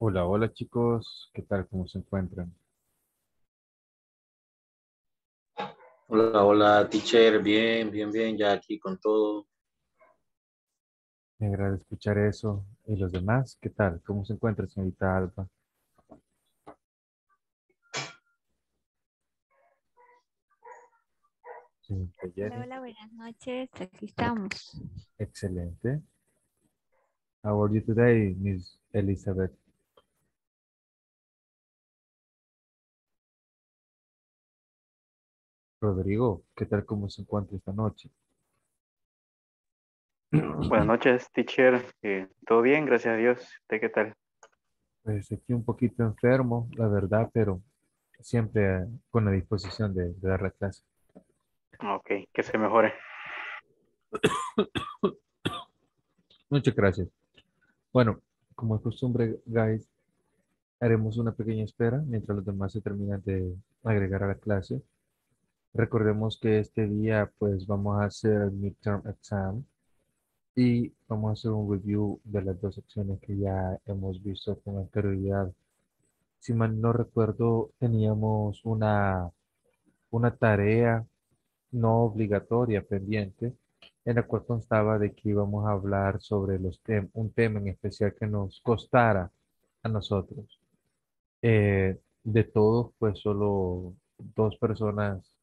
Hola, hola chicos, ¿qué tal? ¿Cómo se encuentran? Hola, hola, teacher, bien, bien, bien, ya aquí con todo. Me agrada escuchar eso. ¿Y los demás? ¿Qué tal? ¿Cómo se encuentra, señorita Alba? Señorita Hola, Jenny, hola, buenas noches. Aquí estamos. excelente. How are you today, Miss Elizabeth? Rodrigo, ¿qué tal? ¿Cómo se encuentra esta noche? Buenas noches, teacher. ¿Todo bien? Gracias a Dios. ¿Usted qué tal? Pues aquí un poquito enfermo, la verdad, pero siempre con la disposición de dar la clase. Ok, que se mejore. Muchas gracias. Bueno, como es costumbre, guys, haremos una pequeña espera mientras los demás se terminan de agregar a la clase. Recordemos que este día pues vamos a hacer el midterm exam y vamos a hacer un review de las dos secciones que ya hemos visto con anterioridad. Si mal no recuerdo, teníamos una tarea no obligatoria pendiente en la cual constaba de que íbamos a hablar sobre un tema en especial que nos costara a nosotros. De todos, pues solo dos personas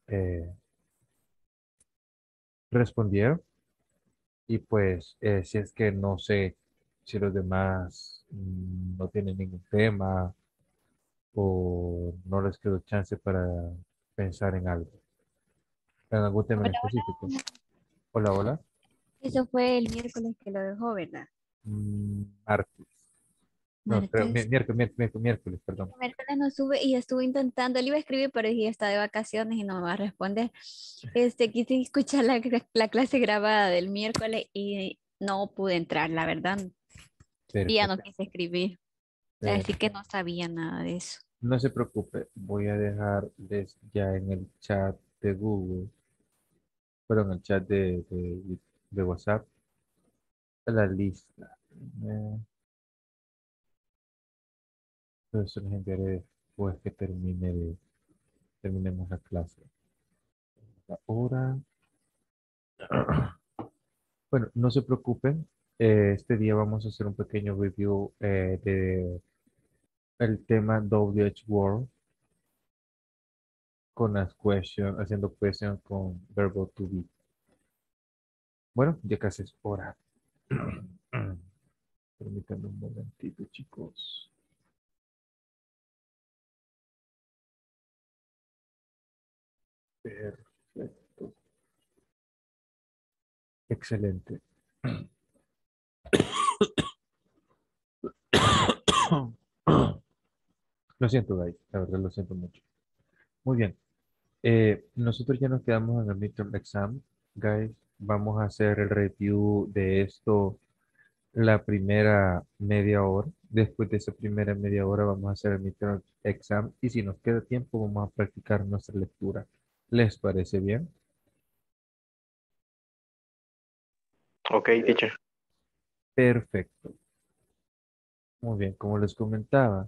respondieron. Y pues, si es que no sé si los demás no tienen ningún tema o no les quedó chance para pensar en algo, en algún tema en Hola, específico. hola. Hola, hola. Eso fue el miércoles que lo dejó, ¿verdad? Martes. No, creo, Martes. miércoles, perdón. El miércoles no sube y estuve intentando, él iba a escribir, pero dije, está de vacaciones y no me va a responder. Quise escuchar la clase grabada del miércoles y no pude entrar, la verdad. Y ya no Perfecto. quise escribir. Así que Perfecto. no sabía nada de eso. No se preocupe, voy a dejarles ya en el chat de Google, pero en el chat de WhatsApp, la lista. Eh, Pero eso les enviaré después que terminemos la clase. Ahora, bueno, no se preocupen. Este día vamos a hacer un pequeño review de el tema WH Word con las haciendo question con verbo to be. Bueno, ya casi es hora. Permítanme un momentito, chicos. Perfecto. Excelente. Lo siento, guys. La verdad lo siento mucho. Muy bien. Nosotros ya nos quedamos en el midterm exam, guys. Vamos a hacer el review de esto la primera media hora. Después de esa primera media hora vamos a hacer el midterm exam y si nos queda tiempo vamos a practicar nuestra lectura. ¿Les parece bien? Ok, teacher. Perfecto. Muy bien, como les comentaba,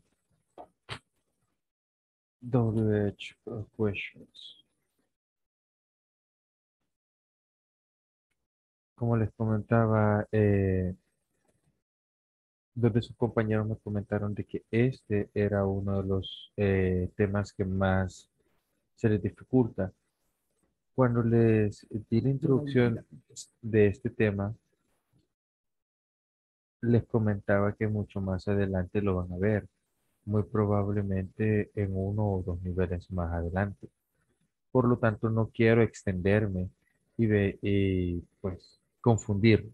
WH questions. Como les comentaba, dos de sus compañeros me comentaron de que este era uno de los temas que más se les dificulta. Cuando les di la introducción de este tema, les comentaba que mucho más adelante lo van a ver, muy probablemente en uno o dos niveles más adelante. Por lo tanto, no quiero extenderme y pues confundirlos.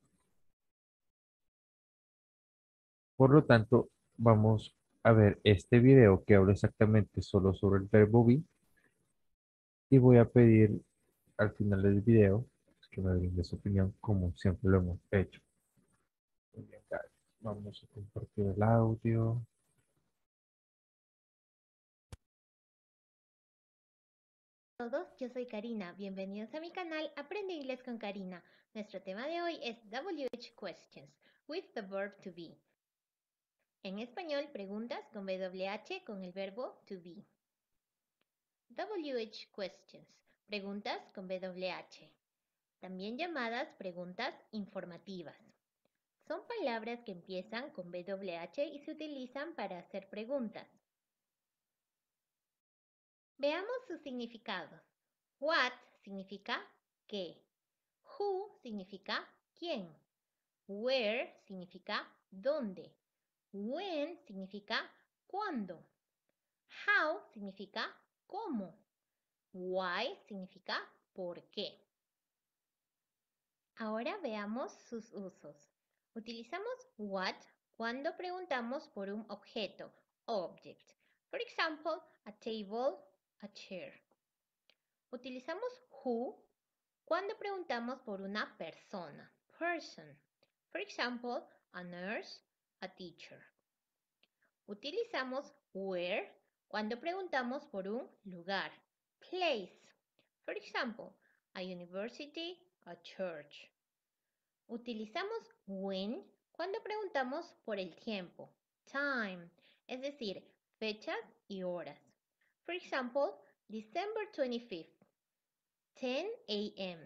Por lo tanto, vamos a ver este video que habla exactamente solo sobre el verbo be y voy a pedir al final del video que me brinde su opinión como siempre lo hemos hecho. Muy bien, guys. Vamos a compartir el audio. Hola a todos, yo soy Karina. Bienvenidos a mi canal Aprende Inglés con Karina. Nuestro tema de hoy es WH questions with the verb to be. En español, preguntas con WH con el verbo to be. WH questions, preguntas con WH, también llamadas preguntas informativas. Son palabras que empiezan con WH y se utilizan para hacer preguntas. Veamos sus significados. What significa qué. Who significa quién. Where significa dónde. When significa cuándo. How significa cómo. Why significa por qué. Ahora veamos sus usos. Utilizamos what cuando preguntamos por un objeto, object. For example, a table, a chair. Utilizamos who cuando preguntamos por una persona, person. For example, a nurse, a teacher. Utilizamos where cuando preguntamos por un lugar, place. For example, a university, a church. Utilizamos when cuando preguntamos por el tiempo, time, es decir, fechas y horas. For example, December 25th, 10 a.m.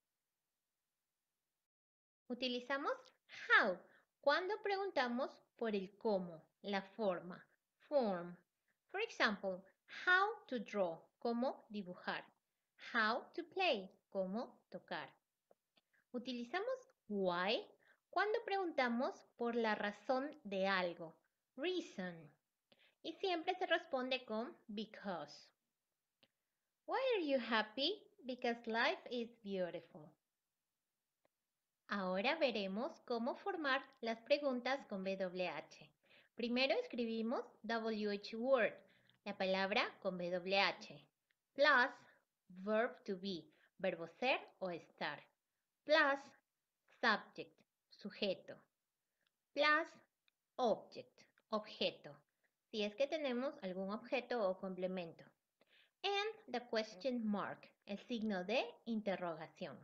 Utilizamos how cuando preguntamos por el cómo, la forma, form. For example, how to draw, cómo dibujar. How to play, cómo tocar. Utilizamos why cuando preguntamos por la razón de algo, reason. Y siempre se responde con because. Why are you happy? Because life is beautiful. Ahora veremos cómo formar las preguntas con WH. Primero escribimos WH word, la palabra con WH, plus verb to be, verbo ser o estar, plus subject, sujeto, plus object, objeto, si es que tenemos algún objeto o complemento, and the question mark, el signo de interrogación.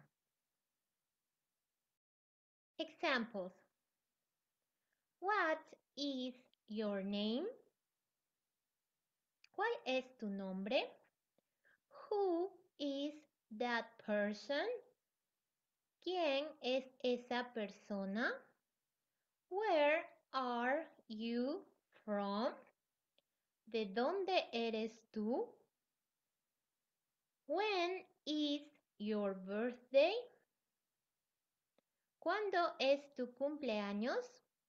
Examples. What is your name? ¿Cuál es tu nombre? Who is that person? ¿Quién es esa persona? Where are you from? ¿De dónde eres tú? When is your birthday? ¿Cuándo es tu cumpleaños?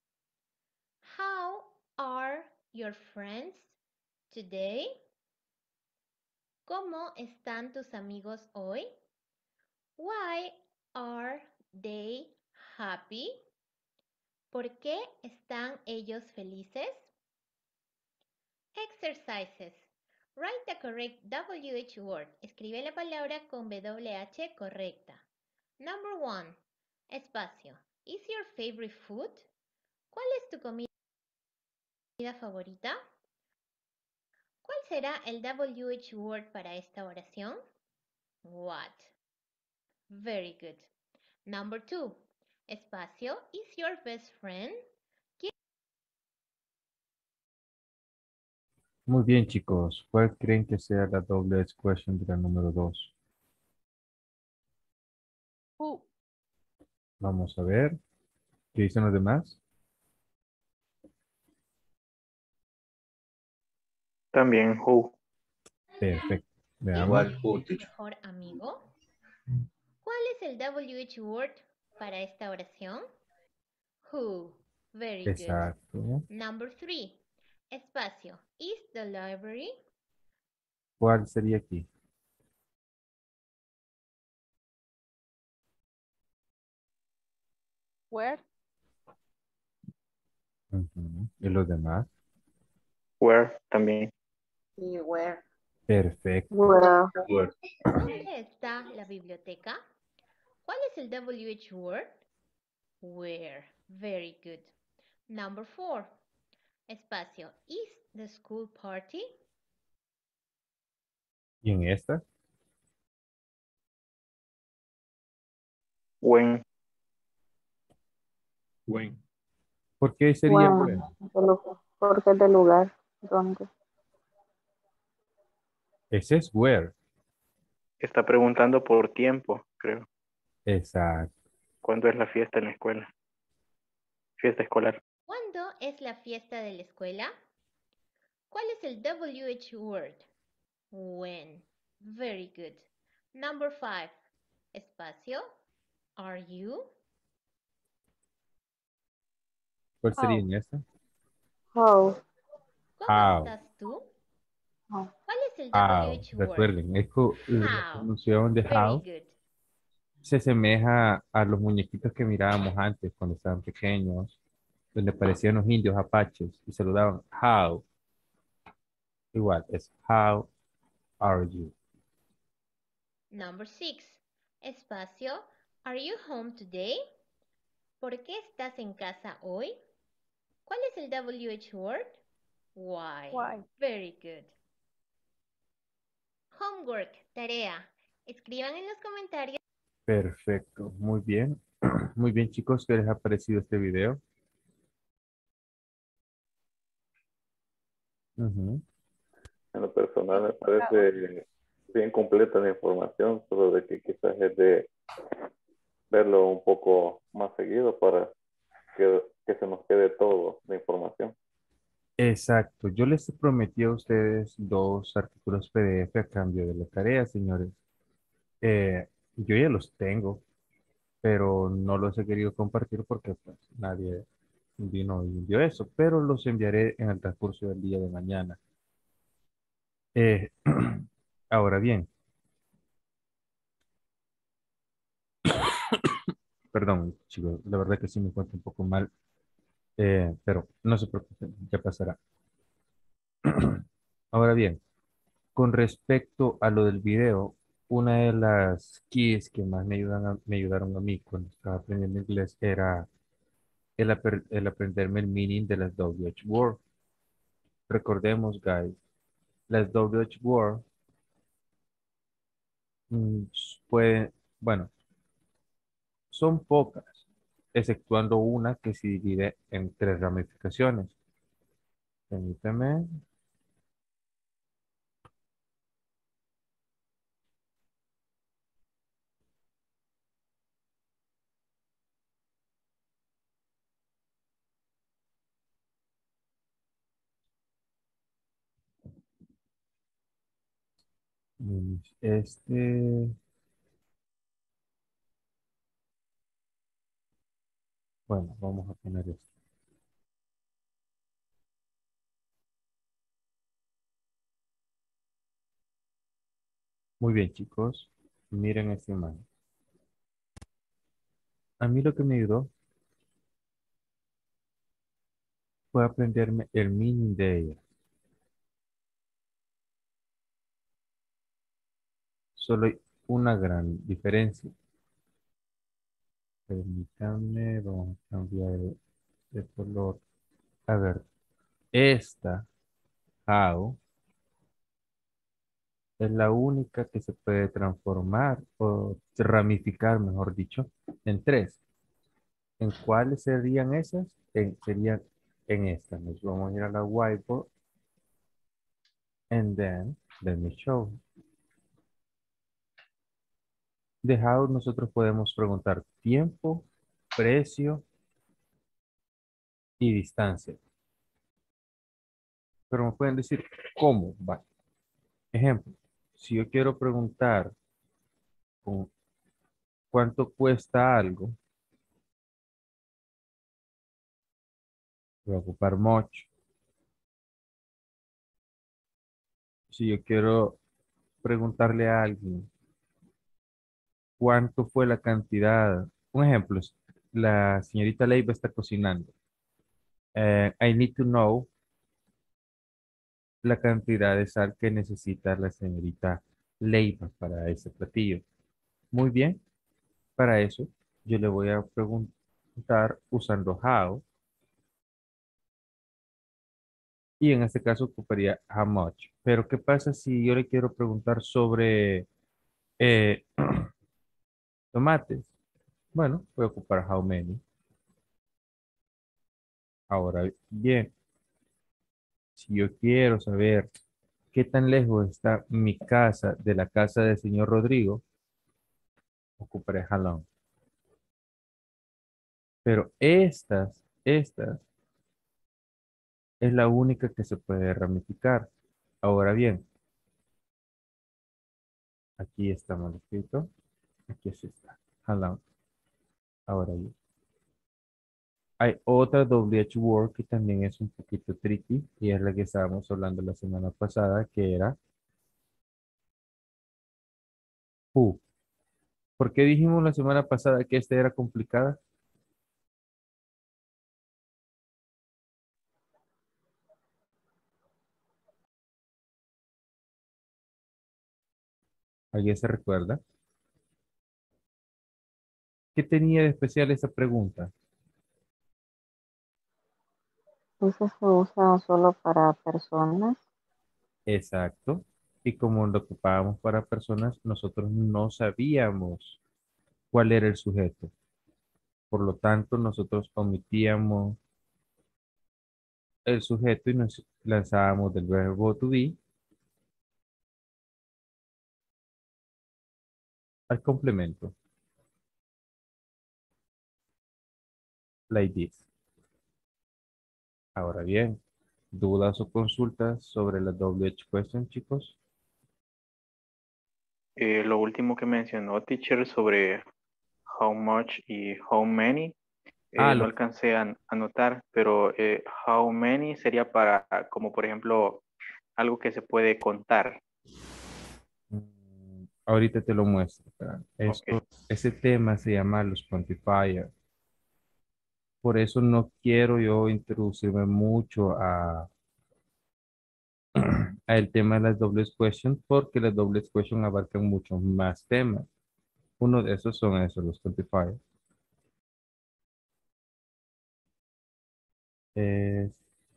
How are your friends today? ¿Cómo están tus amigos hoy? Why are they happy? ¿Por qué están ellos felices? Exercises. Write the correct WH word. Escribe la palabra con WH correcta. Number 1. Espacio. Is your favorite food? ¿Cuál es tu comida favorita? ¿Cuál será el WH word para esta oración? What. Very good. Number 2. Espacio. Is your best friend? Muy bien, chicos. ¿Cuál creen que sea la doble question de la número 2? Who. Vamos a ver. ¿Qué dicen los demás? También who. Perfecto. Veamos. Igual who, teacher. Mejor amigo. ¿Cuál es el WH word para esta oración? Who. Very good. Exacto. Number 3. Espacio. Is the library? ¿Cuál sería aquí? Where. Ujú. ¿Y los demás? Where también. Y where. Perfecto. Well, Word. ¿Dónde está la biblioteca? ¿Cuál es el WH word? Where. Very good. Number 4. Espacio. Is the school party? ¿Y en esta? When. When. ¿Por qué sería When, where? porque es del lugar, donde. Ese es where. Está preguntando por tiempo, creo. Exacto. ¿Cuándo es la fiesta en la escuela? Fiesta escolar. ¿Cuándo es la fiesta de la escuela? ¿Cuál es el WH word? When. Very good. Number 5. Espacio. Are you? ¿Cuál sería How, en esta? how, ¿Cómo How. estás tú? how. ¿Cuál es el How. WH word? Recuerden, la How. pronunciación de Very how good. se asemeja a los muñequitos que mirábamos antes cuando estaban pequeños, donde parecían los indios apaches y saludaban how. Igual, es how are you. Number 6. Espacio. Are you home today? ¿Por qué estás en casa hoy? ¿Cuál es el WH word? Why. Why? Very good. Homework, tarea. Escriban en los comentarios. Perfecto, muy bien. Muy bien, chicos, ¿qué les ha parecido este video? Ujú. En lo personal me parece bien completa la información, solo de que quizás es de verlo un poco más seguido para que se nos quede todo la información. Exacto, yo les prometí a ustedes dos artículos PDF a cambio de la tarea, señores. Yo ya los tengo, pero no los he querido compartir porque pues, nadie vino y envió eso, pero los enviaré en el transcurso del día de mañana. Eh, ahora bien, perdón, chicos, la verdad que sí me encuentro un poco mal, pero no se preocupen, ya pasará. Ahora bien, con respecto a lo del video, una de las keys que más me ayudaron a mí cuando estaba aprendiendo inglés era el aprenderme el meaning de las WH word. Recordemos, guys, las WH word mm, pueden, bueno, son pocas, exceptuando una que se divide en tres ramificaciones. Permítame. Este, bueno, vamos a poner esto. Muy bien, chicos. Miren esta imagen. A mí lo que me ayudó fue aprenderme el meaning de ella. Solo hay una gran diferencia. Permítanme, vamos a cambiar de color. A ver, esta, how, es la única que se puede transformar o ramificar, mejor dicho, en tres. ¿En cuáles serían esas? Serían en esta. Nos vamos a ir a la whiteboard. And then, let me show. De how nosotros podemos preguntar tiempo, precio y distancia. Pero me pueden decir cómo va. Ejemplo, si yo quiero preguntar con cuánto cuesta algo, voy a ocupar much. Si yo quiero preguntarle a alguien cuánto fue la cantidad, un ejemplo, la señorita Leiva está cocinando. I need to know la cantidad de sal que necesita la señorita Leiva para ese platillo. Muy bien, para eso yo le voy a preguntar usando how y en este caso ocuparía how much. Pero ¿qué pasa si yo le quiero preguntar sobre eh, tomates? Bueno, voy a ocupar how many. Ahora bien, si yo quiero saber qué tan lejos está mi casa de la casa del señor Rodrigo, ocuparé how long. Pero estas es la única que se puede ramificar. Ahora bien, aquí está mal escrito. Aquí sí está. How long. Ahora bien. Hay otra WH word que también es un poquito tricky y es la que estábamos hablando la semana pasada, que era who. ¿Por qué dijimos la semana pasada que esta era complicada? ¿Alguien se recuerda? ¿Qué tenía de especial esa pregunta? Ese se usa solo para personas. Exacto. Y como lo ocupábamos para personas, nosotros no sabíamos cuál era el sujeto. Por lo tanto, nosotros omitíamos el sujeto y nos lanzábamos del verbo to be al complemento, like this. Ahora bien, ¿dudas o consultas sobre la WH question, chicos? Lo último que mencionó, teacher, sobre how much y how many, Ah, no alcancé a anotar, pero how many sería para, como por ejemplo, algo que se puede contar. ahorita te lo muestro. Espera. Ok. Ese tema se llama los quantifiers. Por eso no quiero yo introducirme mucho a el tema de las dobles questions, porque las dobles questions abarcan muchos más temas. Uno de esos son esos, los quantifiers. Es-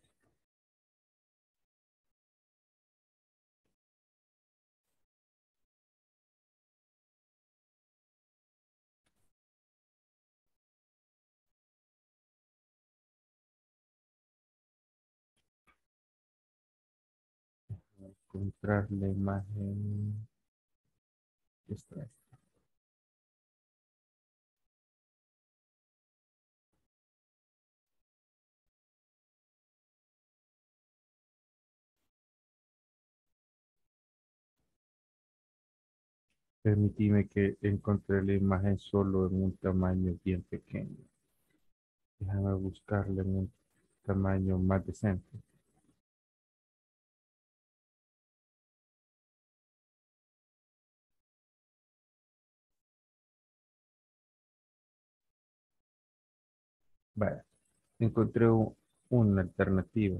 encontrar la imagen. Esta. Permíteme que encontré la imagen solo en un tamaño bien pequeño. Déjame buscarla en un tamaño más decente. Vaya, encontré una alternativa.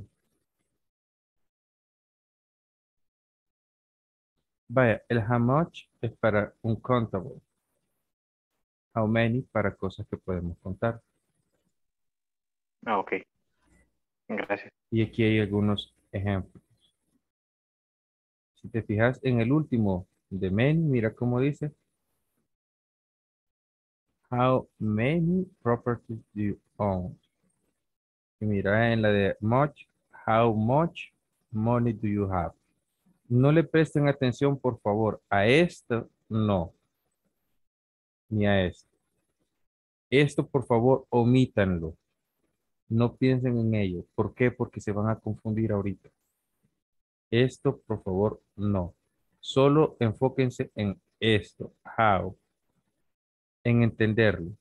Vaya, el how much es para un countable. How many para cosas que podemos contar. Ah, ok. Gracias. Y aquí hay algunos ejemplos. Si te fijas en el último de many, mira cómo dice. How many properties do you own? Y mira en la de much, how much money do you have? No le presten atención, por favor, a esto, no, ni a esto. Esto, por favor, omítanlo. No piensen en ello. ¿Por qué? Porque se van a confundir ahorita. Esto, por favor, no. Solo enfóquense en esto. How. En entenderlo.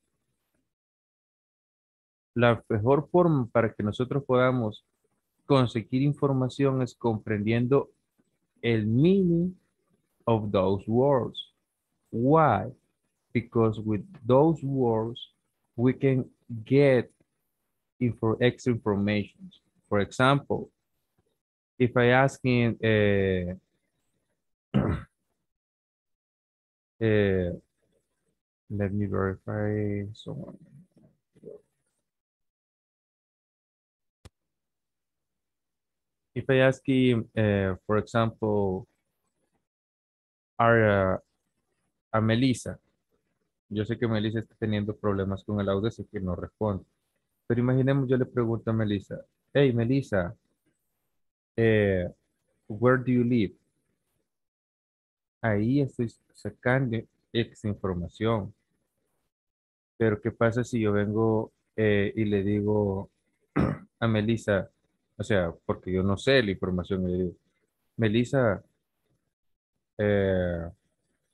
La mejor forma para que nosotros podamos conseguir información es comprendiendo el meaning of those words. Why? Because with those words, we can get extra information. For example, if I ask in, let me verify someone. If I ask him, for example, a Melissa, yo sé que Melissa está teniendo problemas con el audio, así que no responde. Pero imaginemos, yo le pregunto a Melissa, hey, Melissa, eh, where do you live? Ahí estoy sacando esa información. Pero ¿qué pasa si yo vengo y le digo a Melissa, o sea, porque yo no sé la información, y le digo, Melissa, eh,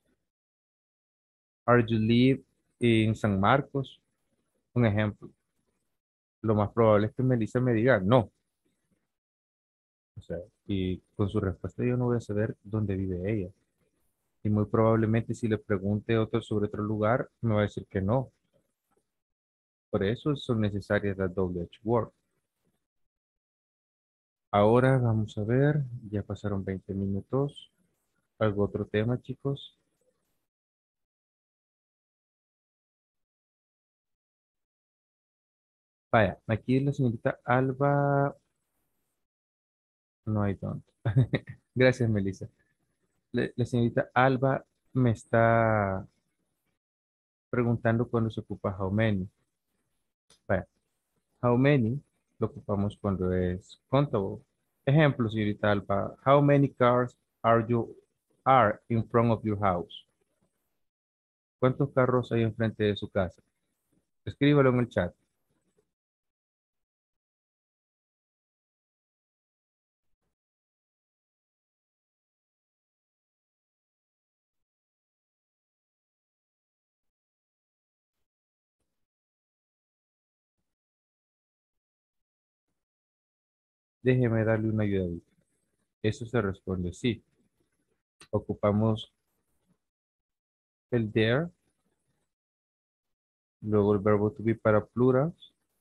are you live in San Marcos? Un ejemplo. Lo más probable es que Melissa me diga no. O sea, y con su respuesta yo no voy a saber dónde vive ella. Y muy probablemente si le pregunte otro sobre otro lugar, me va a decir que no. Por eso son necesarias las WH Word. Ahora vamos a ver, ya pasaron 20 minutos. ¿Algo otro tema, chicos? Vaya, aquí la señorita Alba, no hay don't. Gracias, Melissa. La señorita Alba me está preguntando cuándo se ocupa how many. Vaya, how many lo ocupamos cuando es countable. Ejemplo, señorita Alba, how many cars are in front of your house? ¿Cuántos carros hay enfrente de su casa? Escríbalo en el chat. Déjeme darle una ayuda. Eso se responde sí. Ocupamos el there, luego el verbo to be para plural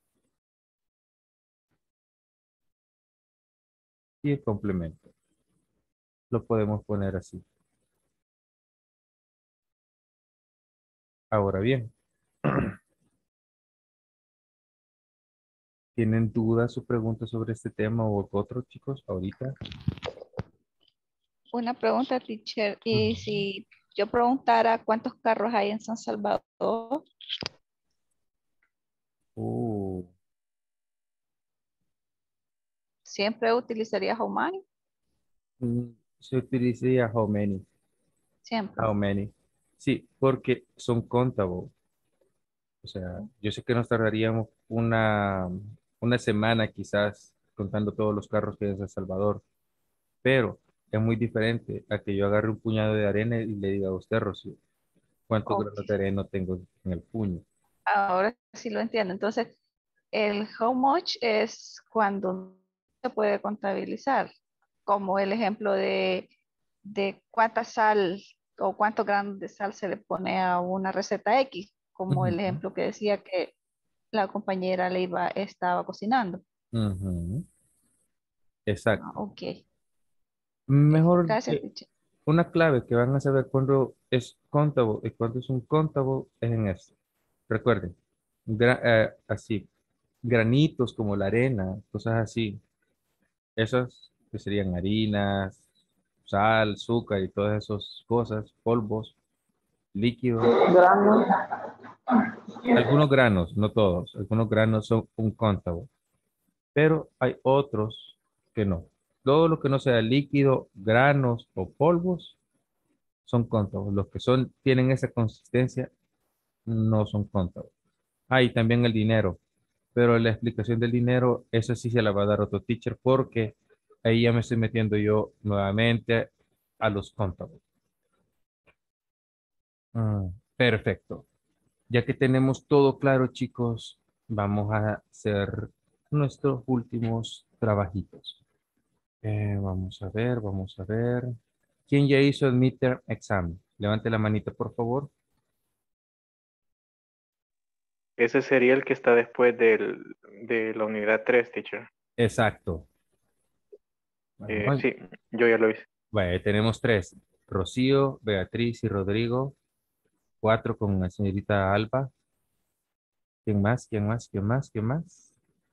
y el complemento. Lo podemos poner así. Ahora bien, ¿tienen dudas o preguntas sobre este tema o otro, chicos, ahorita? Una pregunta, teacher. Y si yo preguntara cuántos carros hay en San Salvador, Uh, siempre utilizaría how many. Se utilizaría how many. Siempre. How many. Sí, porque son contable. O sea, yo sé que nos tardaríamos una semana quizás contando todos los carros que hay en San Salvador, pero es muy diferente a que yo agarre un puñado de arena y le diga a usted, Rocío, ¿cuántos Ok. granos de arena tengo en el puño? Ahora sí lo entiendo. Entonces, el how much es cuando se puede contabilizar, como el ejemplo de cuánta sal o cuántos gramos de sal se le pone a una receta X, como el Ujú, ejemplo que decía que la compañera estaba cocinando. ujú, Ah, exacto. ok. Mejor Gracias, teacher. una clave que van a saber cuándo es contable y cuándo es un contable es en esto. Recuerden, así, granitos como la arena, cosas así. Esas que serían harinas, sal, azúcar y todas esas cosas, polvos, líquidos. Gramos. Algunos granos, no todos, algunos granos son un contable, pero hay otros que no. Todo lo que no sea líquido, granos o polvos son contables. Los que tienen esa consistencia no son contables. Ah, y también el dinero. Pero la explicación del dinero, eso sí se la va a dar otro teacher porque ahí ya me estoy metiendo yo nuevamente a los contables. Perfecto. Ya que tenemos todo claro, chicos, vamos a hacer nuestros últimos trabajitos. Vamos a ver, vamos a ver. ¿Quién ya hizo el midterm exam? Levante la manita, por favor. Ese sería el que está después de la unidad 3, teacher. Exacto. Bueno, Sí, yo ya lo hice. vaya, tenemos tres. Rocío, Beatriz y Rodrigo. Cuatro con la señorita Alba. ¿Quién más? ¿Quién más? ¿Quién más? ¿Quién más?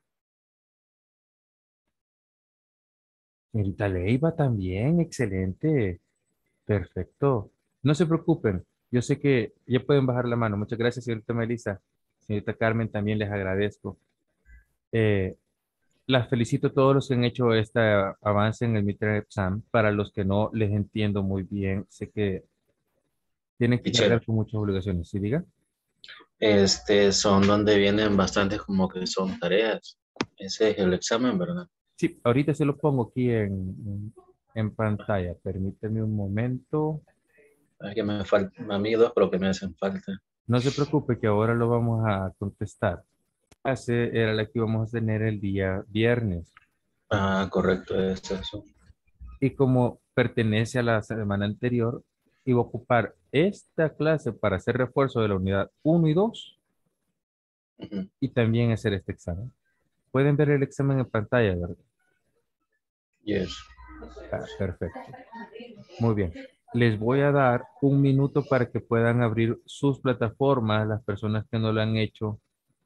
Señorita Leiva también. Excelente. Perfecto. No se preocupen. Yo sé que ya pueden bajar la mano. Muchas gracias, señorita Melissa. Señorita Carmen, también les agradezco. Las felicito a todos los que han hecho este avance en el midterm exam. Para los que no les entiendo muy bien, sé que tienen que Teacher, cargar con muchas obligaciones. ¿Sí, diga? son donde vienen bastantes como que son tareas. Ese es el examen, ¿verdad? Sí, ahorita se lo pongo aquí en pantalla. Permíteme un momento. Es que me faltan a mí dos, pero que me hacen falta. No se preocupe que ahora lo vamos a contestar. Clase era la que íbamos a tener el día viernes. Ah, correcto, es eso. Y como pertenece a la semana anterior, iba a ocupar esta clase para hacer refuerzo de la unidad 1 y 2 Ujú. y también hacer este examen. Pueden ver el examen en pantalla, ¿verdad? Yes. Ah, perfecto. Muy bien. Les voy a dar un minuto para que puedan abrir sus plataformas, las personas que no lo han hecho,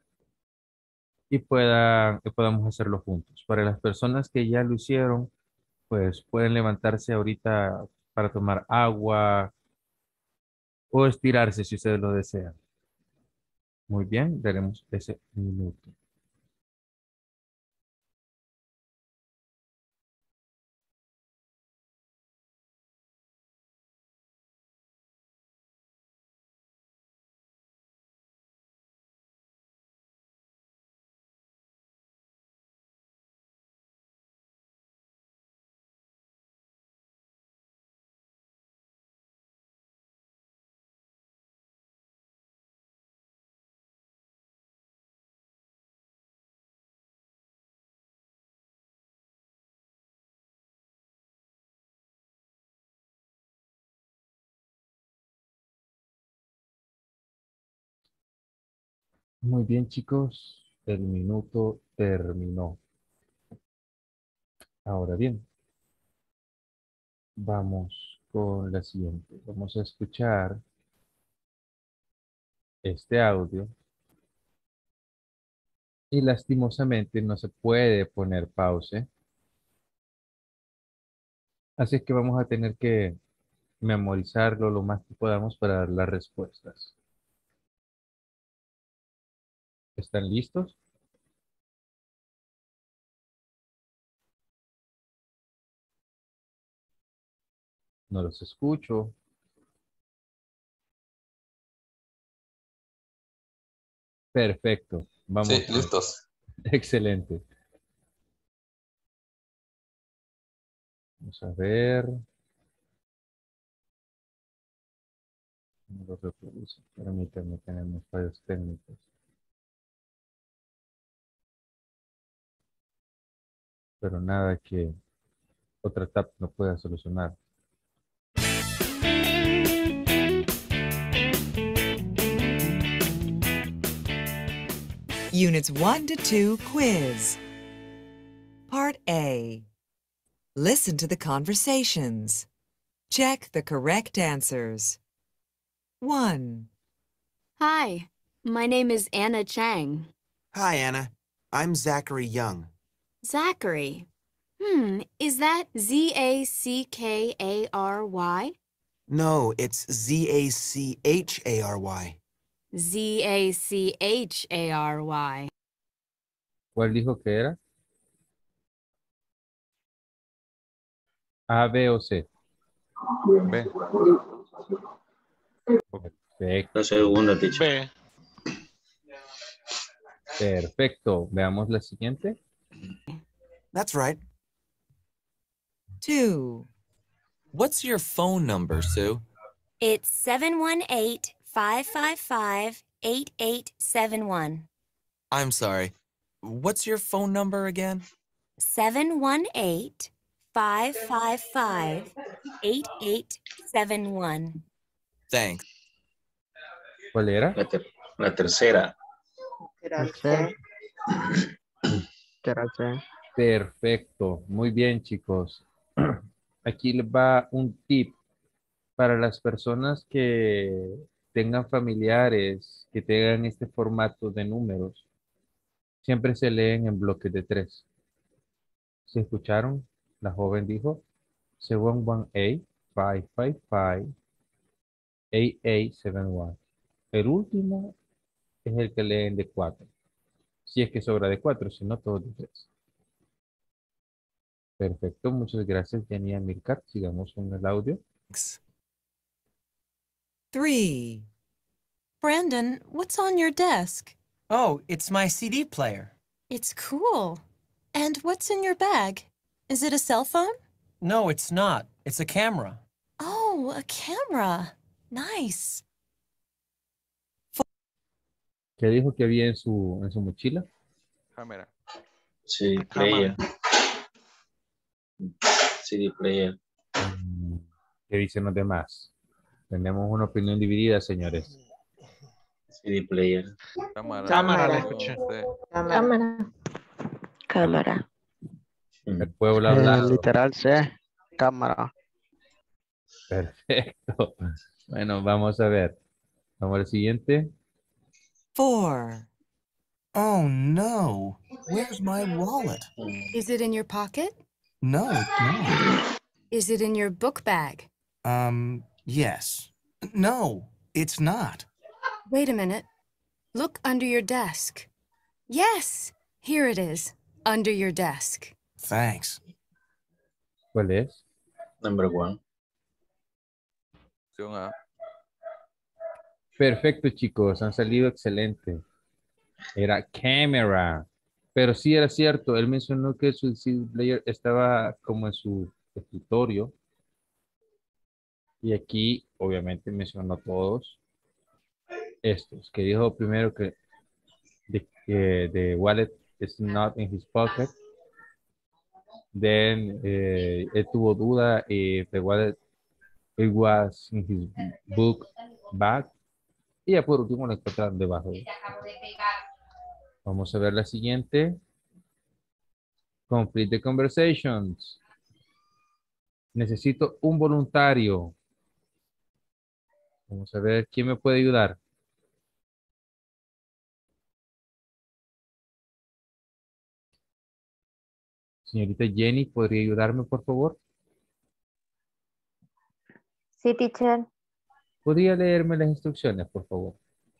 y que podamos hacerlo juntos. Para las personas que ya lo hicieron, pues pueden levantarse ahorita para tomar agua o estirarse si ustedes lo desean. Muy bien, daremos ese minuto. Muy bien, chicos, el minuto terminó. Ahora bien, vamos con la siguiente. Vamos a escuchar este audio y lastimosamente no se puede poner pause, así que vamos a tener que memorizarlo lo más que podamos para dar las respuestas. ¿Están listos? No los escucho. Perfecto. Sí, Vamos. listos. Excelente. Vamos a ver. No lo reproduce. Permítanme, tenemos fallos técnicos. Pero nada que otra tab no pueda solucionar. Units 1 to 2 quiz. Part A. Listen to the conversations. Check the correct answers. 1, Hi, my name is Anna Chang. Hi, Anna. I'm Zachary Young. Zachary. Is that Zackary? No, it's Zachary. Zachary. ¿Cuál dijo que era? A, B o C. B. Perfecto. La segunda, teacher. B. Perfecto. Veamos la siguiente. That's right. 2, What's your phone number, Sue? It's 718-555-8871. I'm sorry. What's your phone number again? 718-555-8871. Thanks. ¿Cuál era? La tercera. Gracias. Perfecto. Muy bien, chicos. Aquí les va un tip para las personas que tengan familiares que tengan este formato de números. Siempre se leen en bloques de 3. ¿Se escucharon? La joven dijo 718-555-8871. El último es el que leen de 4. Si es que sobra de 4, si no, todos de 3. Perfecto, muchas gracias, Jenny y Mirkat. Sigamos con el audio. 3. Brandon, what's on your desk? Oh, it's my CD player. It's cool. And what's in your bag? Is it a cell phone? No, it's not. It's a camera. Oh, a camera. Nice. ¿Qué dijo que había en su mochila? Cámara. CD player. CD player. ¿Qué dicen los demás? Tenemos una opinión dividida, señores. CD player. Cámara. Cámara. Sí. Cámara. Cámara. El pueblo hablado. Literal, sí. Cámara. Perfecto. Bueno, vamos a ver. Vamos al siguiente. 4. Oh, no. Where's my wallet? Is it in your pocket? No, it's not. Is it in your book bag? Yes. No, it's not. Wait a minute. Look under your desk. Yes, here it is, under your desk. Thanks. ¿Cuál es? Number 1. Opción A. Perfecto, chicos. Han salido excelente. Era camera. Pero sí era cierto. Él mencionó que su CD player estaba como en su escritorio. Y aquí, obviamente, mencionó todos estos. Que dijo primero que the wallet is not in his pocket. Then, él tuvo duda if the wallet it was in his book bag. Y ya por último lo encontraron debajo. Vamos a ver la siguiente. Complete the conversations. Necesito un voluntario. Vamos a ver quién me puede ayudar. Señorita Jenny, ¿podría ayudarme, por favor? Sí, teacher. ¿Podría leerme las instrucciones, por favor?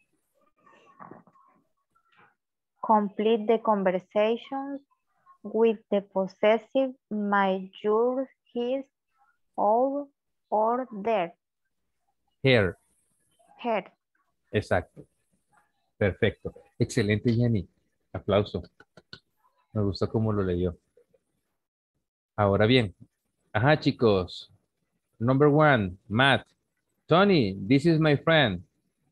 Complete the conversations with the possessive my, yours, his, our, or their. Here. Her. Exacto. Perfecto. Excelente, Jenny. Aplauso. Me gustó cómo lo leyó. Ahora bien. Ajá, chicos. Number 1, Matt. Tony, this is my friend.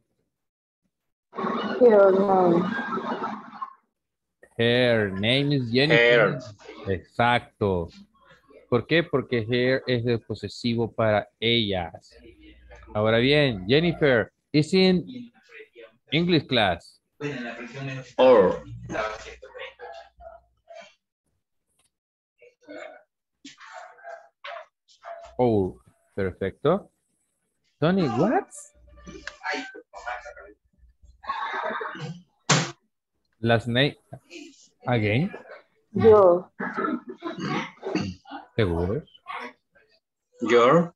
Her name is Jennifer. Her. Exacto. ¿Por qué? Porque her es de posesivo para ellas. Ahora bien, Jennifer is in English class. Or. Oh, perfecto. Tony, what? Last name again. Yo. ¿Seguros? Your.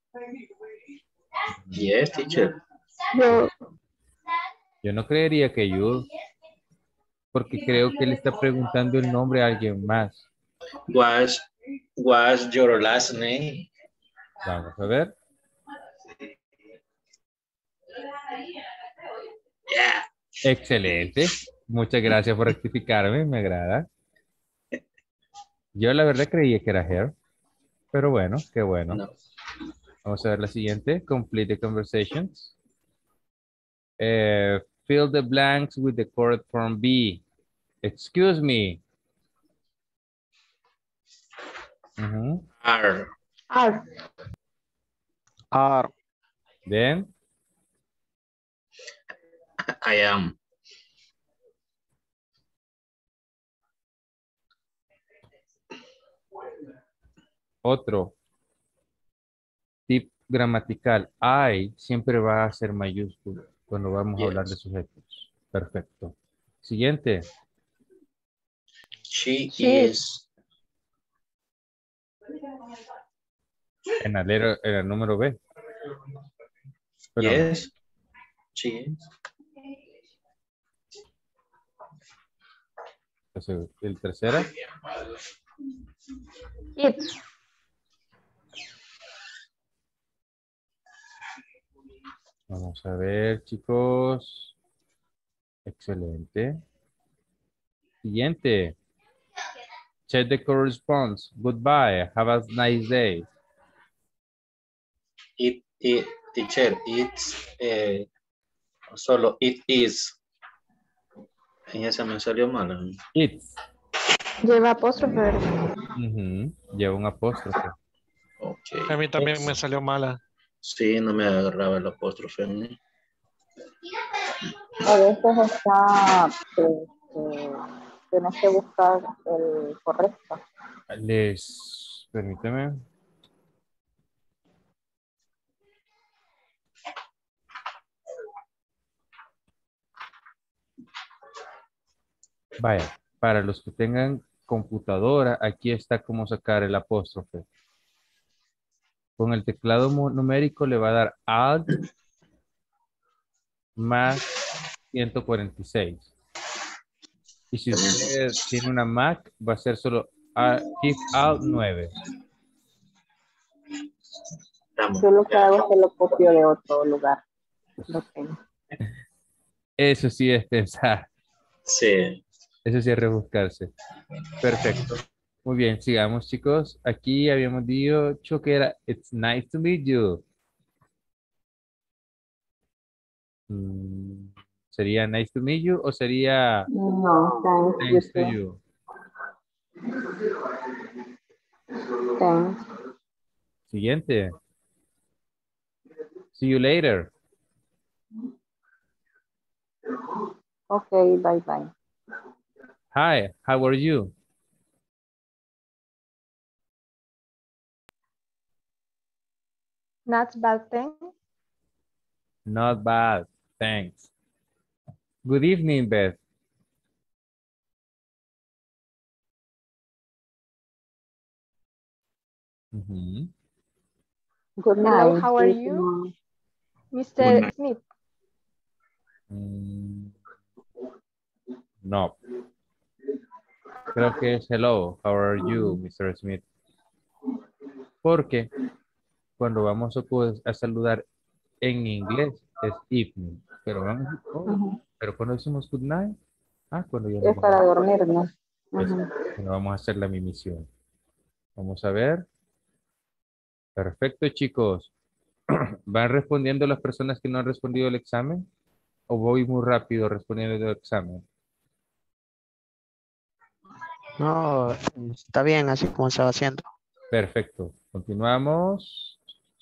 Yes, teacher. Yo. Yo no creería que yo, porque creo que le está preguntando el nombre a alguien más. Was your last name? Vamos a ver. Yeah. Excelente. Muchas gracias por rectificarme, me agrada. Yo la verdad creía que era her, pero bueno, qué bueno. No. Vamos a ver la siguiente. Complete the conversations. Fill the blanks with the correct form B. Excuse me. Are. Are. Are. Then. I am. Otro. Tip gramatical. I siempre va a ser mayúsculo cuando vamos a hablar de sujetos. Perfecto. Siguiente. She is. En el número B. Pero Yes. She is. El tercera. It's. Vamos a ver, chicos. Excelente. Siguiente. Check the corresponds. Goodbye. Have a nice day. Teacher, it's, solo it is. En esa me salió mal. It's. Lleva apóstrofe. Lleva un apóstrofe. Okay. A mí también me salió mala. Sí, no me agarraba el apóstrofe. ¿No? A veces está, tienes que buscar el correcto. Permíteme. Vaya, para los que tengan computadora, aquí está cómo sacar el apóstrofe. Con el teclado numérico le va a dar Alt más 146. Y si usted tiene una Mac, va a ser solo Shift Alt 9. Yo lo que hago es que lo copio de otro lugar. Lo tengo. Eso sí es pensar. Sí. Eso sí es rebuscarse. Perfecto. Muy bien, sigamos, chicos. Aquí habíamos dicho que era It's nice to meet you. ¿Sería nice to meet you o sería No, thanks to you? Thanks. Siguiente. See you later. Okay, bye bye. Hi, how are you? Not bad thing. Not bad, thanks. Good evening, Beth. Good night. Hello, how are you? Mr. Smith. No. Creo que es hello, how are you, Mr. Smith? Porque cuando vamos a saludar en inglés es evening, pero pero cuando decimos good night, cuando ya es para dormirnos. Bueno, vamos a hacer la misión. Vamos a ver. Perfecto, chicos. ¿Van respondiendo las personas que no han respondido el examen? ¿O voy muy rápido respondiendo el examen? No, está bien así como se va haciendo. Perfecto. Continuamos.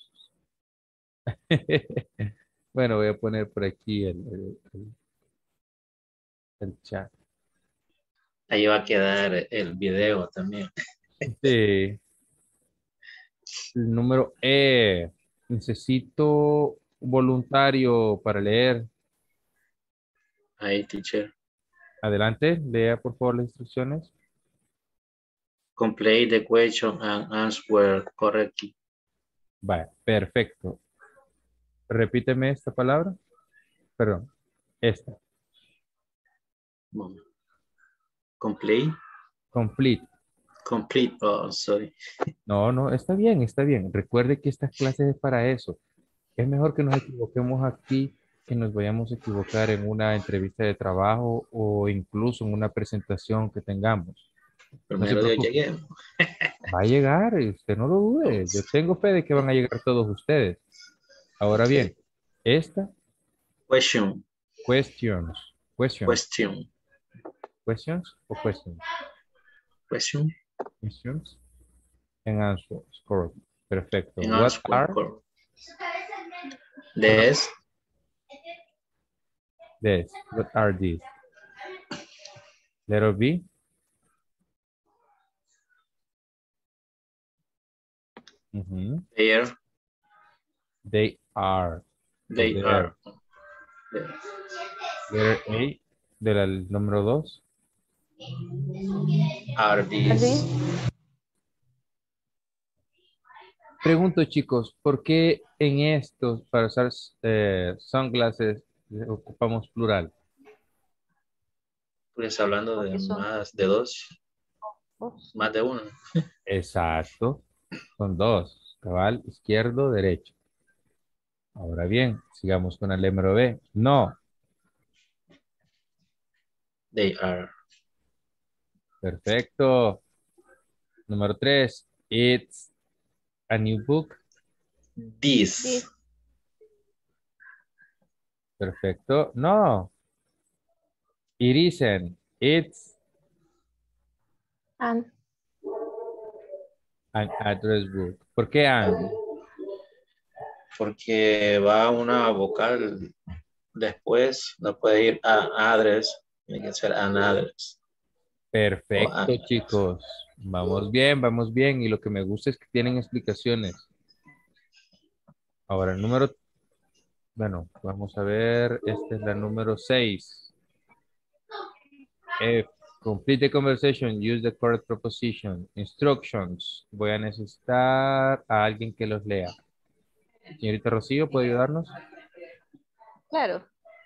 Bueno, voy a poner por aquí el chat. Ahí va a quedar el video también. Sí. El número E. Necesito un voluntario para leer. Ahí, teacher. Adelante, lea por favor las instrucciones. Complete the question and answer correctly. Vale, perfecto. Repíteme esta palabra. Perdón, esta. Complete. Complete. Complete, oh, sorry. No, está bien, está bien. Recuerde que estas clases es para eso. Es mejor que nos equivoquemos aquí que nos vayamos a equivocar en una entrevista de trabajo o incluso en una presentación que tengamos. Primero Dios llegué. Va a llegar, usted no lo dude. Yo tengo fe de que van a llegar todos ustedes. Ahora bien, esta. Question. Questions. Question. Questions o questions? Question. Questions and answers. Correct. Perfecto. And What are? This. What are these? Letter B. There. They are. They are. Letter A. Del número 2. Are these. Pregunto, chicos, ¿por qué en estos, para usar sunglasses, ocupamos plural? Pues hablando de Porque son más de dos, dos. más de uno. Exacto. Son dos. Cabal, izquierdo, derecho. Ahora bien, sigamos con el número B. No. They are. Perfecto. Número 3. It's a new book. This. Perfecto. No. It isn't. It's And an address book. ¿Por qué an? Porque va una vocal después, no puede ir a address, tiene que ser an address. Perfecto, chicos. Vamos bien. Y lo que me gusta es que tienen explicaciones. Ahora, el número... Bueno, vamos a ver. Esta es la número 6. Complete the conversation. Use the correct preposition. Instructions. Voy a necesitar a alguien que los lea. Señorita Rocío, ¿puede ayudarnos? Claro.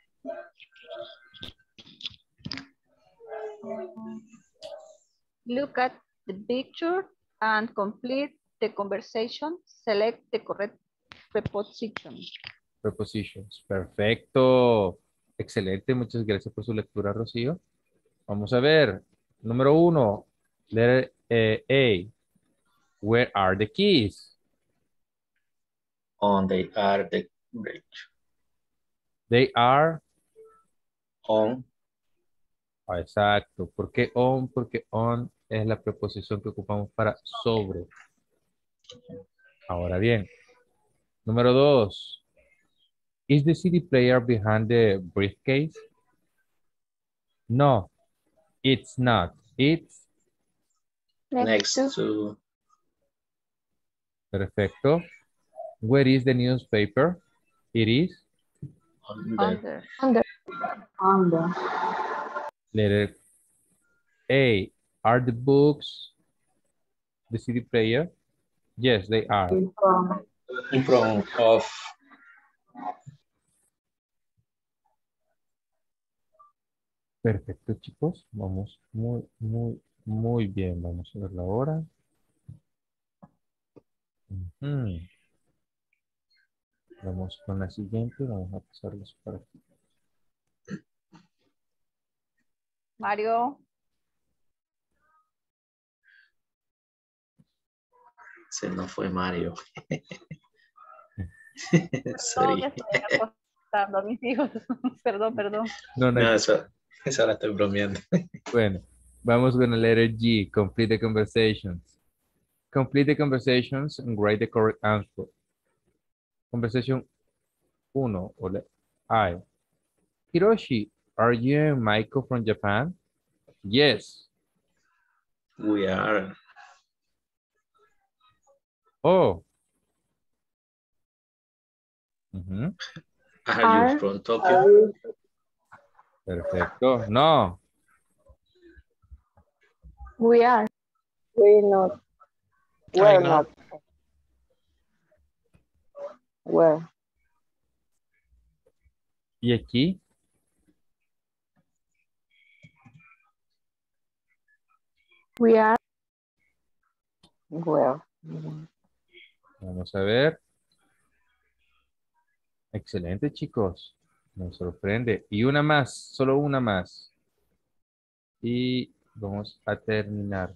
Look at the picture and complete the conversation. Select the correct preposition. Prepositions. Perfecto. Excelente. Muchas gracias por su lectura, Rocío. Vamos a ver. Número 1. Letter A. Where are the keys? On they are the bridge. They are On. Exacto. ¿Por qué on? Porque on es la preposición que ocupamos para sobre. Ahora bien. Número 2. Is the CD player behind the briefcase? No, it's not. It's Next to. perfecto. Where is the newspaper? It is Under. Under. letter A. Are the books the CD player? Yes, they are. In front of. Perfecto, chicos. Vamos muy bien. Vamos a ver la hora. Ujú. Vamos con la siguiente. Vamos a pasarlos para aquí. Mario. Se nos fue Mario. Perdón, Sorry. que estoy acostando a mis hijos. Perdón. No, eso la estoy bromeando. Bueno, vamos con el letter G. Complete the conversations. Complete the conversations and write the correct answer. Conversation 1 or I. Hiroshi, are you and Maiko from Japan? Yes. We are. Oh. Ujú. Are you from Tokyo? Perfecto. No. we are. We not. We're not. Where? ¿Y aquí? We are. Where? Vamos a ver. Excelente, chicos. Nos sorprende. Y una más, solo una más. Y vamos a terminar.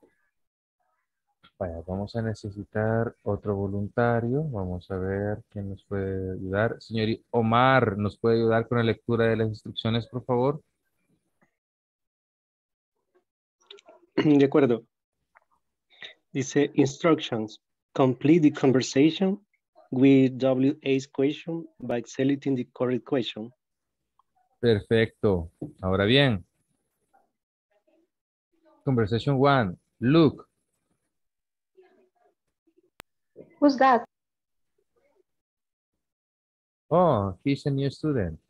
Vaya, vamos a necesitar otro voluntario. Vamos a ver quién nos puede ayudar. Señor Omar, ¿nos puede ayudar con la lectura de las instrucciones, por favor? De acuerdo. Dice instructions. Complete the conversation with WA's question by selecting the correct question. Perfecto. Ahora bien. Conversation 1. Look. Who's that? Oh, he's a new student.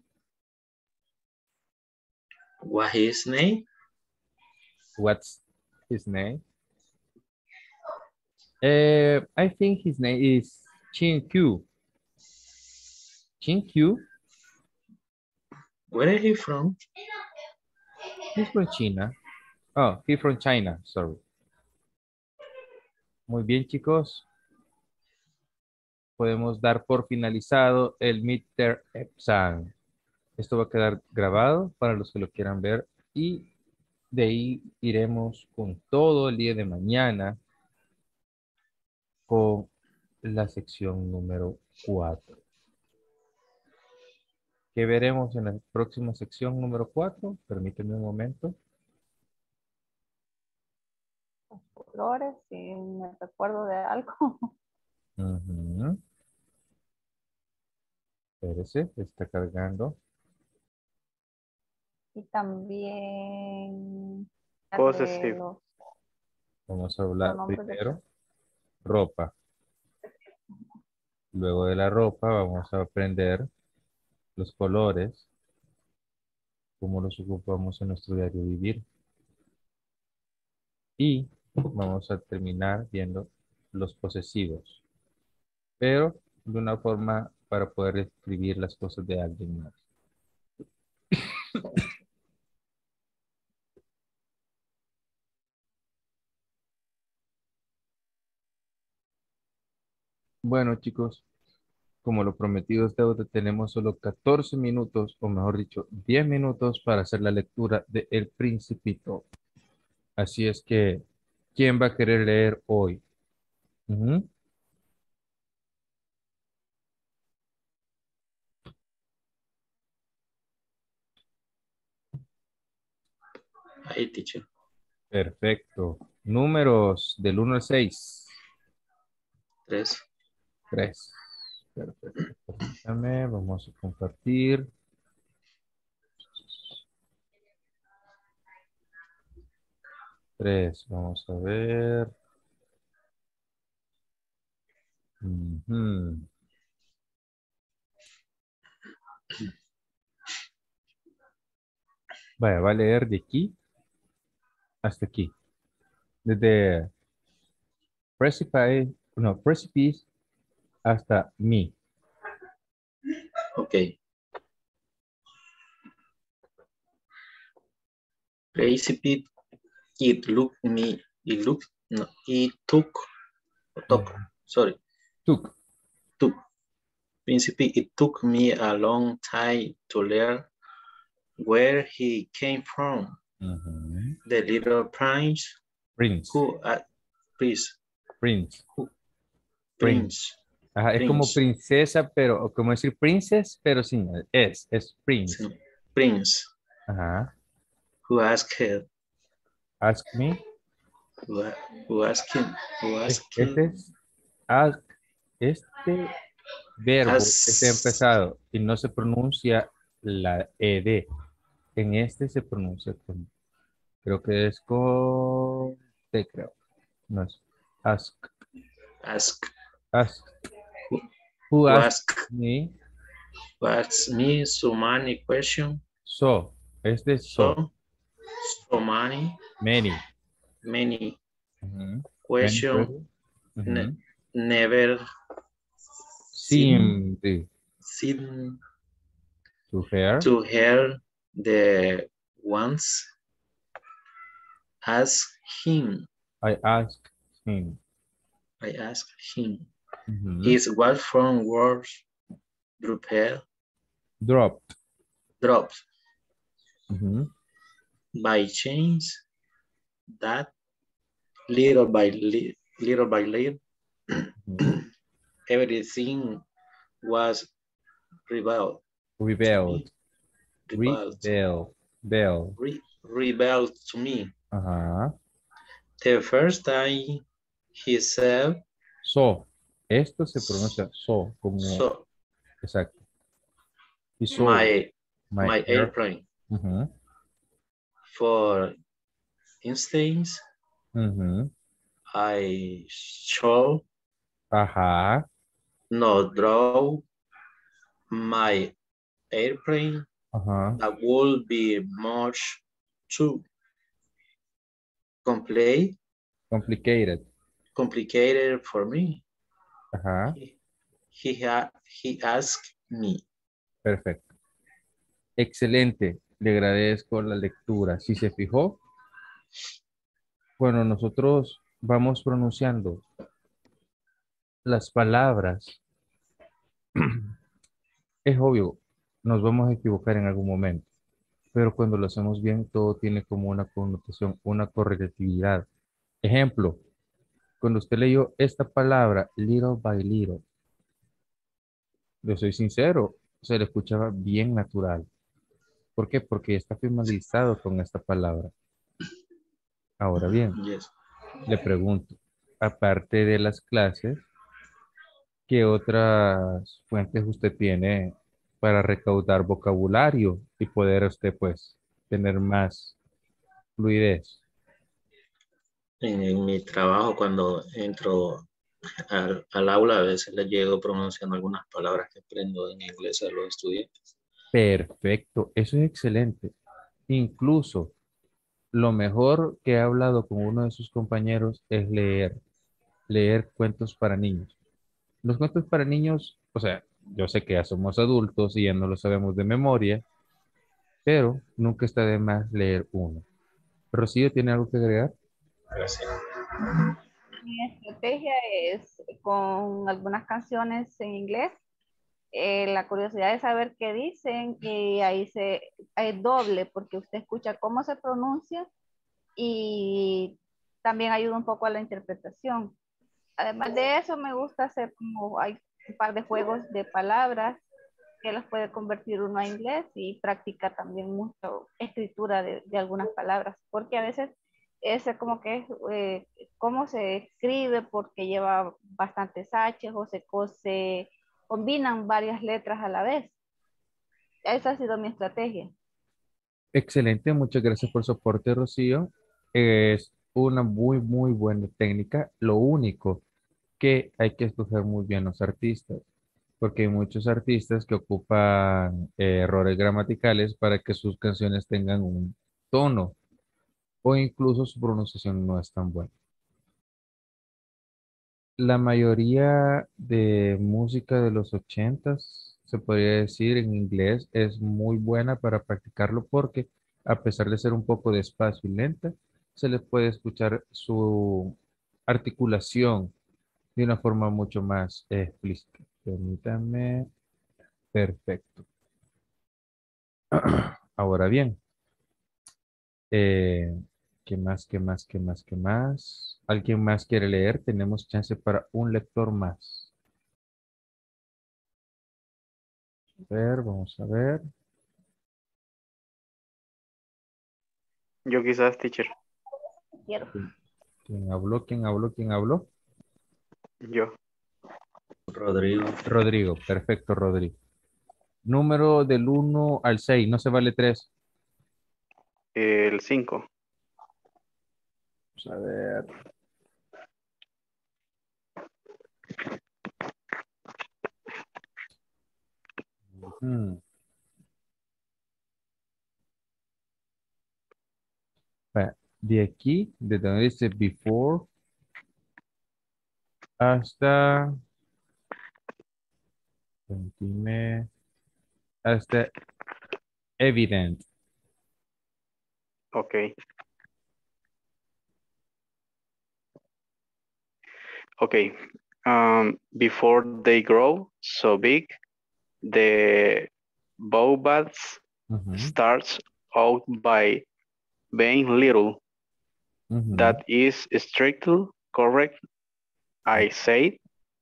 What his name? What's his name? I think his name is Chin-Kyu. Chin-Kyu? Where is he from? He's from China. Oh, he's from China, sorry. Muy bien, chicos. Podemos dar por finalizado el midterm exam. Esto va a quedar grabado para los que lo quieran ver y de ahí iremos con todo el día de mañana con la sección número 4. ¿Qué veremos en la próxima sección número 4? Permíteme un momento. Colores, si me recuerdo de algo. Ujú. Espérese, está cargando. Y también de Possessive. los Vamos a hablar pronombres de primero ropa. Luego de la ropa vamos a aprender los colores, cómo los ocupamos en nuestro diario vivir. Y vamos a terminar viendo los posesivos, pero de una forma para poder escribir las cosas de alguien más. Bueno, chicos, como lo prometido es deuda, tenemos solo 14 minutos, o mejor dicho, 10 minutos para hacer la lectura de El Principito. Así es que, ¿quién va a querer leer hoy? Ujú. Ahí, teacher. Perfecto. Números del 1 al 6. 3. 3. Perfecto. Permítame, vamos a compartir. Tres, vamos a ver. Ujú. Vaya, va a leer de aquí hasta aquí. Desde precipice hasta me. Ok. Precipice, it took. Principally, it took me a long time to learn where he came from. Ujú. The little prince. Prince. Who, please. Prince. Who, Prince. Prince. Ajá, es como Prince. princesa, pero, o como decir princess, pero sin el es prince. Sí, Prince. Ajá. Who asked Ask me. who asking Este es ask. Este verbo está empezado y no se pronuncia la ed. En este se pronuncia con, creo que es con T, creo. No es ask. Ask. Ask. Who, Who who asked asked me? who asked me so many questions? So. Este es so. So many. Many. Many Many questions. questions. Never Seem to hear the ones. Ask him. I asked him. I asked him. Mhm. Is what from words Dropped. dropped Mhm. by chance that little by little Mhm. everything was rebelled. Rebelled. Rebelled. Bell. Rebelled to me. Ajá. The first time he said So. Esto se pronuncia so, como so. exacto. Y so, My airplane. Ujú. For instance, Ujú. I shall Ajá. not draw my airplane. Ajá. That would be much too Complicated. complicated for me. Ajá. He asked me. Perfecto. Excelente. Le agradezco la lectura. Si se fijó, bueno, nosotros vamos pronunciando las palabras. Es obvio, nos vamos a equivocar en algún momento, pero cuando lo hacemos bien, todo tiene como una connotación, una correlatividad. Ejemplo, cuando usted leyó esta palabra, little by little, yo soy sincero, se le escuchaba bien natural. ¿Por qué? Porque está finalizado con esta palabra. Ahora bien, Yes. le pregunto, aparte de las clases, ¿qué otras fuentes usted tiene para recaudar vocabulario y poder usted pues tener más fluidez? En mi trabajo, cuando entro al aula, a veces les llego pronunciando algunas palabras que aprendo en inglés a los estudiantes. Perfecto, eso es excelente. Incluso lo mejor que he hablado con uno de sus compañeros es leer cuentos para niños. Los cuentos para niños, o sea, yo sé que ya somos adultos y ya no lo sabemos de memoria, pero nunca está de más leer uno. Rocío, ¿tiene algo que agregar? Gracias. Mi estrategia es con algunas canciones en inglés, la curiosidad de saber qué dicen y ahí es doble porque usted escucha cómo se pronuncia y también ayuda un poco a la interpretación. Además de eso, me gusta hacer como hay un par de juegos de palabras que las puede convertir uno a inglés y practica también mucho escritura de algunas palabras, porque a veces ese como que es cómo se escribe porque lleva bastantes H o se combinan varias letras a la vez. Esa ha sido mi estrategia. Excelente, muchas gracias por su aporte, Rocío. Es una muy buena técnica. Lo único que hay que escoger muy bien los artistas, porque hay muchos artistas que ocupan errores gramaticales para que sus canciones tengan un tono o incluso su pronunciación no es tan buena. La mayoría de música de los ochentas, se podría decir en inglés, es muy buena para practicarlo porque a pesar de ser un poco despacio y lenta, se les puede escuchar su articulación de una forma mucho más explícita. Permítame. Perfecto. Ahora bien, eh, ¿qué más, qué más, qué más, qué más? ¿Alguien más quiere leer? Tenemos chance para un lector más. A ver, vamos a ver. Yo quizás, teacher. Quiero. ¿Quién habló? ¿Quién habló? ¿Quién habló? Yo. Rodrigo. Rodrigo, perfecto, Rodrigo. Número del 1 al 6, no se vale 3. El 5. Vamos a ver. Ujú. Va, de aquí, de donde dice before, hasta, permíteme, hasta evident. Okay. Okay. Before they grow so big, the baobabs Ujú, starts out by being little. ujú, That is strictly correct, I say.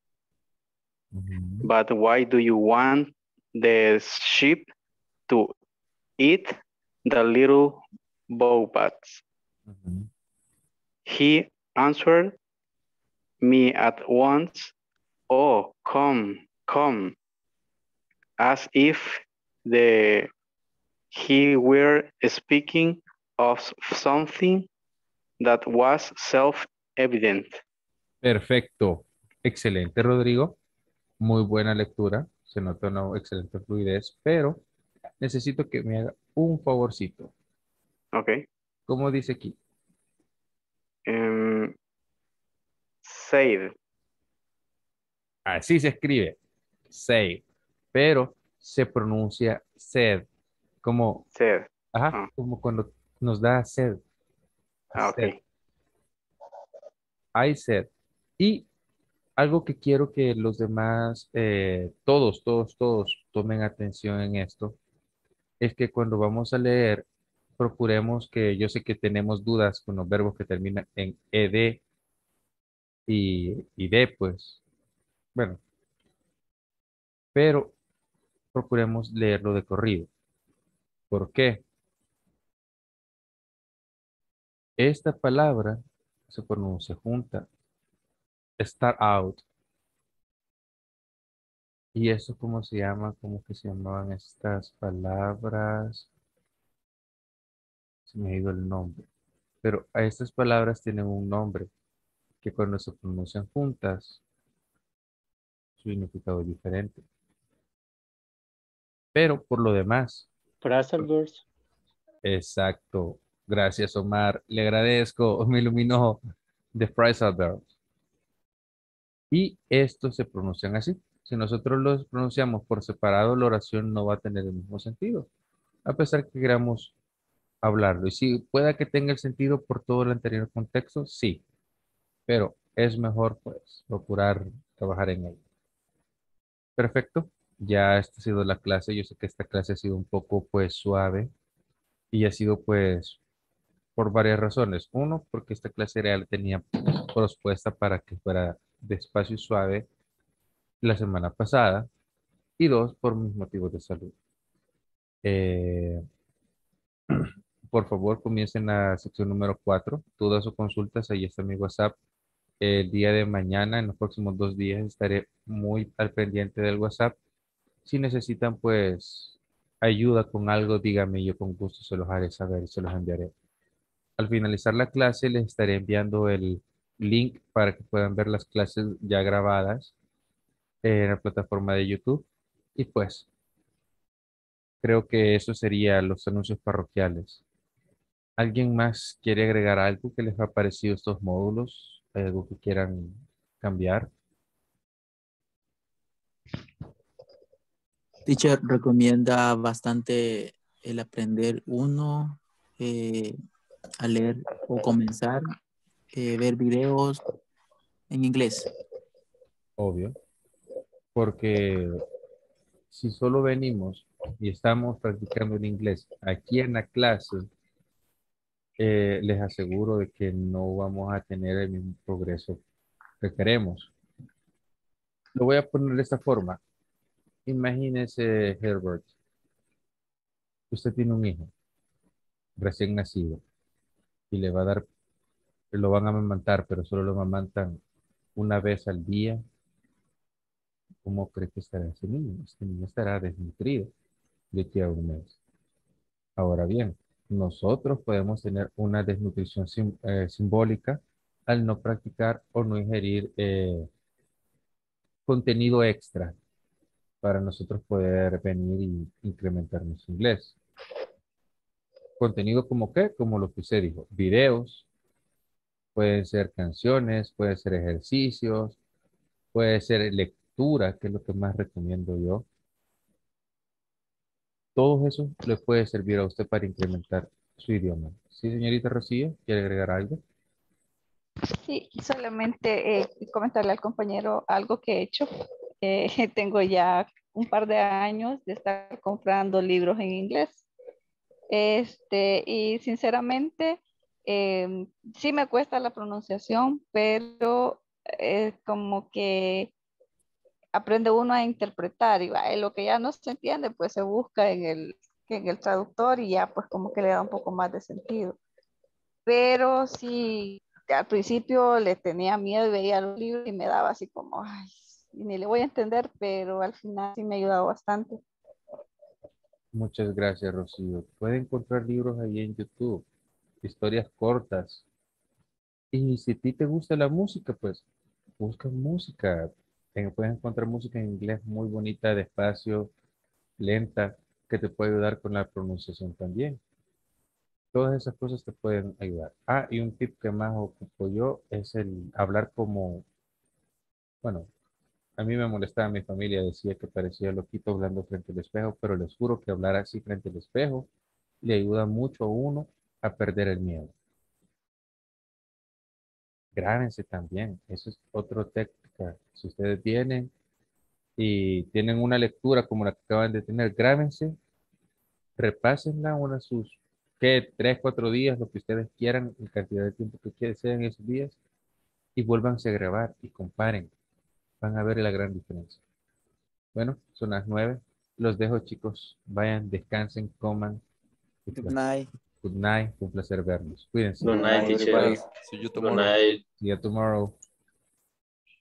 ujú, But why do you want the sheep to eat the little baobabs? ujú. He answered me at once. Oh, come, come, as if the he were speaking of something that was self-evident. Perfecto. Excelente, Rodrigo. Muy buena lectura. Se nota una excelente fluidez, pero necesito que me haga un favorcito. Okay. ¿Cómo dice aquí? Save. Así se escribe. Save. Pero se pronuncia sed. Como Save. Ajá, como cuando nos da sed. Ok. Sed. I said. Y algo que quiero que los demás, todos tomen atención en esto, es que cuando vamos a leer, procuremos que yo sé que tenemos dudas con los verbos que terminan en ed y d, pues, bueno, pero procuremos leerlo de corrido. ¿Por qué? Esta palabra se pronuncia junta, start out, y eso cómo se llama, cómo que se llamaban estas palabras, se me ha ido el nombre, pero a estas palabras tienen un nombre que cuando se pronuncian juntas, su significado es diferente. Pero por lo demás, Phrasal verbs. exacto. Gracias, Omar. Le agradezco. Me iluminó. The phrasal verbs. Y estos se pronuncian así. Si nosotros los pronunciamos por separado, la oración no va a tener el mismo sentido, a pesar que queramos hablarlo. Y si pueda que tenga el sentido por todo el anterior contexto, sí. Pero es mejor, pues, procurar trabajar en ello. Perfecto. Ya esta ha sido la clase. Yo sé que esta clase ha sido un poco, pues, suave y ha sido, pues, por varias razones. Uno, porque esta clase real tenía propuesta para que fuera despacio y suave la semana pasada. Y dos, por mis motivos de salud. Eh, por favor, comiencen la sección número 4. Todas sus consultas, ahí está mi WhatsApp. El día de mañana, en los próximos 2 días, estaré muy al pendiente del WhatsApp. Si necesitan, pues, ayuda con algo, dígame, yo con gusto se los haré saber y se los enviaré. Al finalizar la clase, les estaré enviando el link para que puedan ver las clases ya grabadas en la plataforma de YouTube. Y pues, creo que eso sería los anuncios parroquiales. ¿Alguien más quiere agregar algo que les ha parecido estos módulos? ¿Hay algo que quieran cambiar? Teacher recomienda bastante el aprender uno a leer o comenzar, ver videos en inglés. Obvio, porque si solo venimos y estamos practicando el inglés aquí en la clase, les aseguro de que no vamos a tener el mismo progreso que queremos. Lo voy a poner de esta forma. Imagínese, Herbert, usted tiene un hijo recién nacido y le va a dar, lo van a amamantar, pero solo lo amamantan una vez al día. ¿Cómo cree que estará ese niño? Este niño estará desnutrido de aquí a un mes. Ahora bien, nosotros podemos tener una desnutrición simbólica al no practicar o no ingerir contenido extra para nosotros poder venir y incrementar nuestro inglés. Contenido como qué, como lo que usted dijo, videos, pueden ser canciones, pueden ser ejercicios, puede ser lectura, que es lo que más recomiendo yo. Todo eso le puede servir a usted para incrementar su idioma. Sí, señorita Rocío, ¿quiere agregar algo? Sí, solamente comentarle al compañero algo que he hecho. Tengo ya un par de años de estar comprando libros en inglés. Y sinceramente, sí me cuesta la pronunciación, pero como que aprende uno a interpretar y lo que ya no se entiende, pues se busca en el traductor y ya pues como que le da un poco más de sentido. Pero sí, al principio le tenía miedo y veía los libros y me daba así como, ay, y ni le voy a entender, pero al final sí me ha ayudado bastante. Muchas gracias, Rocío. Puede encontrar libros ahí en YouTube, historias cortas. Y si a ti te gusta la música, pues busca música. Puedes encontrar música en inglés muy bonita, despacio, lenta, que te puede ayudar con la pronunciación también. Todas esas cosas te pueden ayudar. Ah, y un tip que más ocupo yo es el hablar como, bueno, a mí me molestaba mi familia, decía que parecía loquito hablando frente al espejo, pero les juro que hablar así frente al espejo le ayuda mucho a uno a perder el miedo. Grábense también, eso es otra técnica. Si ustedes vienen y tienen una lectura como la que acaban de tener, grábense, repásenla sus, ¿qué? 3, 4 días, lo que ustedes quieran, la cantidad de tiempo que sean esos días, y vuélvanse a grabar y comparen. Van a ver la gran diferencia. Bueno, son las 9. Los dejo, chicos. Vayan, descansen, coman. Good night. Good night. Fue un placer verlos. Cuídense. Good night, teacher. See you Good tomorrow. night. See you tomorrow.